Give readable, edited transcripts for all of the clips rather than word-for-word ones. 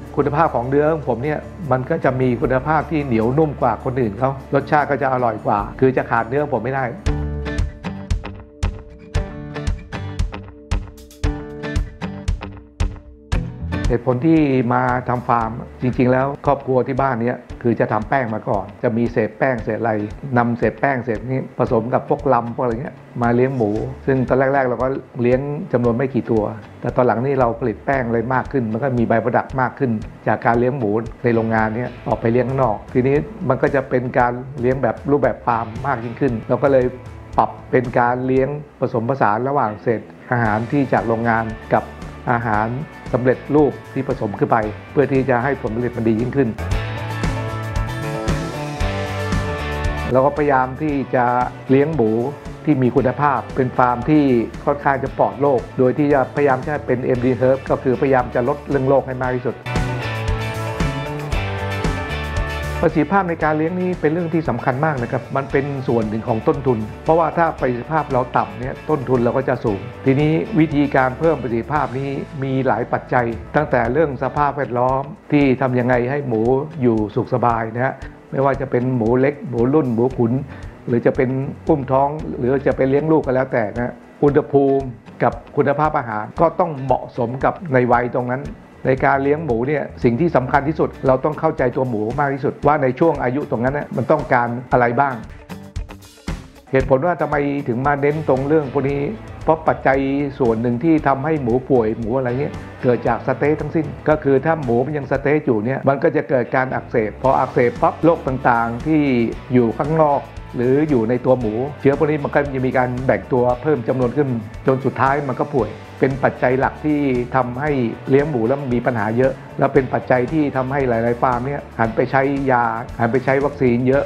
คุณภาพของเนื้อของผมเนี่ยมันก็จะมีคุณภาพที่เหนียวนุ่มกว่าคนอื่นเขารสชาติก็จะอร่อยกว่าคือจะขาดเนื้อผมไม่ได้เหตุผลที่มาทำฟาร์มจริงๆแล้วครอบครัวที่บ้านนี้คือจะทำแป้งมาก่อนจะมีเศษแป้งเศษอะไรนำเศษแป้งเศษนี้ผสมกับพวกลำพวกอะไรเงี้ยมาเลี้ยงหมูซึ่งตอนแรกๆเราก็เลี้ยงจำนวนไม่กี่ตัวแต่ตอนหลังนี่เราผลิตแป้งอะไรมากขึ้นมันก็มีใบประดักมากขึ้นจากการเลี้ยงหมูในโรงงานนี้ออกไปเลี้ยงข้างนอกทีนี้มันก็จะเป็นการเลี้ยงแบบรูปแบบฟาร์มมากยิ่งขึ้นเราก็เลยปรับเป็นการเลี้ยงผสมผสานระหว่างเศษอาหารที่จากโรงงานกับอาหารสำเร็จรูปที่ผสมขึ้นไปเพื่อที่จะให้ผลผลิตมันดียิ่งขึ้นเราก็พยายามที่จะเลี้ยงหมูที่มีคุณภาพเป็นฟาร์มที่ค่อนข้างจะปลอดโรคโดยที่จะพยายามจะเป็น MD Herb ก็คือพยายามจะลดเรื่องโรคให้มากที่สุดประสิทธิภาพในการเลี้ยงนี้เป็นเรื่องที่สำคัญมากนะครับมันเป็นส่วนหนึ่งของต้นทุนเพราะว่าถ้าประสิทธิภาพเราต่ำเนี่ยต้นทุนเราก็จะสูงทีนี้วิธีการเพิ่มประสิทธิภาพนี้มีหลายปัจจัยตั้งแต่เรื่องสภาพแวดล้อมที่ทำยังไงให้หมูอยู่สุขสบายนะฮะไม่ว่าจะเป็นหมูเล็กหมูรุ่นหมูขุนหรือจะเป็นอุ้มท้องหรือจะเป็นเลี้ยงลูกก็แล้วแต่นะอุณหภูมิกับคุณภาพอาหารก็ต้องเหมาะสมกับในวัยตรงนั้นในการเลี้ยงหมูเนี่ยสิ่งที่สำคัญที่สุดเราต้องเข้าใจตัวหมูมากที่สุดว่าในช่วงอายุตรงนั้นนะมันต้องการอะไรบ้างเหตุผลว่าทำไมถึงมาเน้นตรงเรื่องพวกนี้เพราะปัจจัยส่วนหนึ่งที่ทำให้หมูป่วยหมูอะไรเงี้ยเกิดจากสเตสทั้งสิ้นก็คือถ้าหมูมันยังสเตสอยู่เนี่ยมันก็จะเกิดการอักเสบพออักเสบปั๊บโรคต่างๆที่อยู่ข้างนอกหรืออยู่ในตัวหมูเชื้อพวกนี้มันก็จะมีการแบ่งตัวเพิ่มจำนวนขึ้นจนสุดท้ายมันก็ป่วยเป็นปัจจัยหลักที่ทำให้เลี้ยงหมูแล้วมีปัญหาเยอะแล้วเป็นปัจจัยที่ทำให้หลายๆฟาร์มเนี่ยหันไปใช้ยาหันไปใช้วัคซีนเยอะ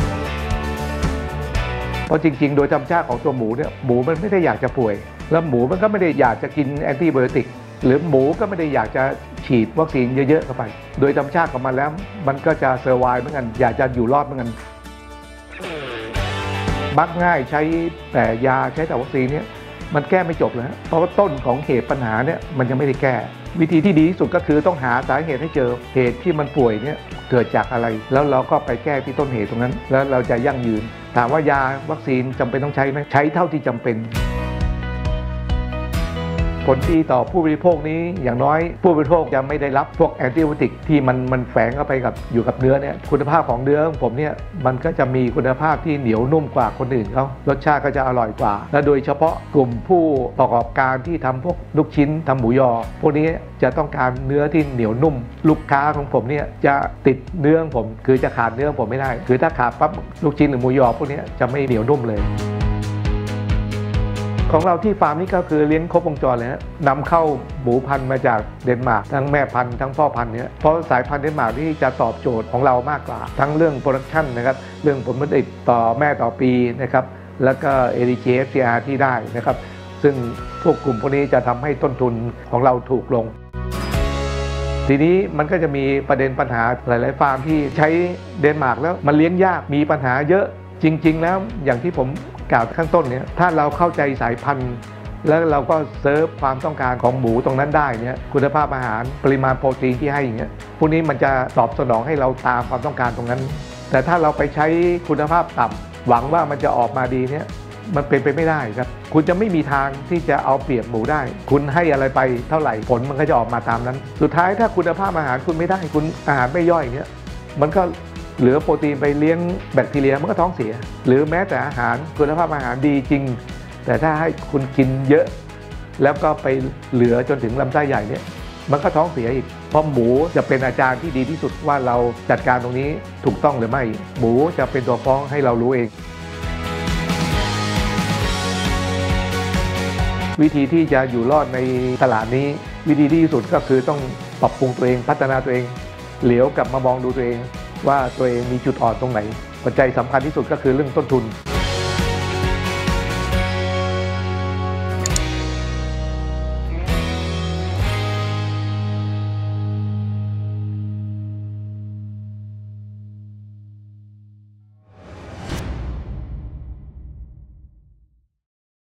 เพราะจริงๆโดยธรรมชาติของตัวหมูเนี่ยหมูมันไม่ได้อยากจะป่วยแล้วหมูมันก็ไม่ได้อยากจะกินแอนติไบโอติกหรือหมูก็ไม่ได้อยากจะฉีดวัคซีนเยอะๆเข้าไปโดยธรรมชาติของมันแล้วมันก็จะเซอร์ไวเหมือนกันอยากจะอยู่รอดเหมือนกันมักง่ายใช้แต่ยาใช้แต่วัคซีนเนี่ยมันแก้ไม่จบแล้วเพราะว่าต้นของเหตุปัญหาเนี่ยมันยังไม่ได้แก้วิธีที่ดีที่สุดก็คือต้องหาสาเหตุให้เจอเหตุที่มันป่วยเนี่ยเกิดจากอะไรแล้วเราก็ไปแก้ที่ต้นเหตุตรงนั้นแล้วเราจะยั่งยืนถามว่ายาวัคซีนจำเป็นต้องใช้ไหมใช้เท่าที่จำเป็นผลดีต่อผู้บริโภคนี้อย่างน้อยผู้บริโภคจะไม่ได้รับพวกแอนติไบโอติกที่มันแฝงเข้าไปกับอยู่กับเนื้อเนี่ยคุณภาพของเนื้อของผมเนี่ยมันก็จะมีคุณภาพที่เหนียวนุ่มกว่าคนอื่นเขารสชาติก็จะอร่อยกว่าและโดยเฉพาะกลุ่มผู้ประกอบการที่ทำพวกลูกชิ้นทำหมูยอพวกนี้จะต้องการเนื้อที่เหนียวนุ่มลูกค้าของผมเนี่ยจะติดเนื้อผมคือจะขาดเนื้อผมไม่ได้คือถ้าขาดปั๊บลูกชิ้นหรือหมูยอพวกนี้จะไม่เหนียวนุ่มเลยของเราที่ฟาร์มนี้ก็คือเลี้ยงครบวงจรเลยนะนำเข้าหมูพันธุ์มาจากเดนมาร์กทั้งแม่พันธุ์ทั้งพ่อพันธุ์เนี่ยเพราะสายพันธุ์เดนมาร์กที่จะตอบโจทย์ของเรามากกว่าทั้งเรื่องโปรดักชันนะครับเรื่องผลผลิตต่อแม่ต่อปีนะครับแล้วก็ ADGFCR ที่ได้นะครับซึ่งพวกกลุ่มพวกนี้จะทำให้ต้นทุนของเราถูกลงทีนี้มันก็จะมีประเด็นปัญหาหลายๆฟาร์มที่ใช้เดนมาร์กแล้วมันเลี้ยงยากมีปัญหาเยอะจริงๆแล้วอย่างที่ผมกล่าวข้างต้นเนี่ยถ้าเราเข้าใจสายพันธุ์แล้วเราก็เซิร์ฟความต้องการของหมูตรงนั้นได้เนี่ยคุณภาพอาหารปริมาณโปรตีนที่ให้อย่างเงี้ยพวกนี้มันจะตอบสนองให้เราตามความต้องการตรงนั้นแต่ถ้าเราไปใช้คุณภาพต่ำหวังว่ามันจะออกมาดีเนี่ยมันเป็นไปไม่ได้ครับคุณจะไม่มีทางที่จะเอาเปรียบหมูได้คุณให้อะไรไปเท่าไหร่ผลมันก็จะออกมาตามนั้นสุดท้ายถ้าคุณภาพอาหารคุณไม่ได้คุณอาหารไม่ย่อยเนี่ยมันก็เหลือโปรตีนไปเลี้ยงแบคทีเรียมันก็ท้องเสียหรือแม้แต่อาหารคุณภาพอาหารดีจริงแต่ถ้าให้คุณกินเยอะแล้วก็ไปเหลือจนถึงลำไส้ใหญ่เนี่ยมันก็ท้องเสียอีกเพราะหมูจะเป็นอาจารย์ที่ดีที่สุดว่าเราจัดการตรงนี้ถูกต้องหรือไม่หมูจะเป็นตัวฟ้องให้เรารู้เองวิธีที่จะอยู่รอดในตลาดนี้วิธีที่ดีที่สุดก็คือต้องปรับปรุงตัวเองพัฒนาตัวเองเหลียวกลับมามองดูตัวเองว่าตัวเองมีจุดอ่อนตรงไหนปัจจัยสำคัญที่สุดก็คือเรื่องต้นทุน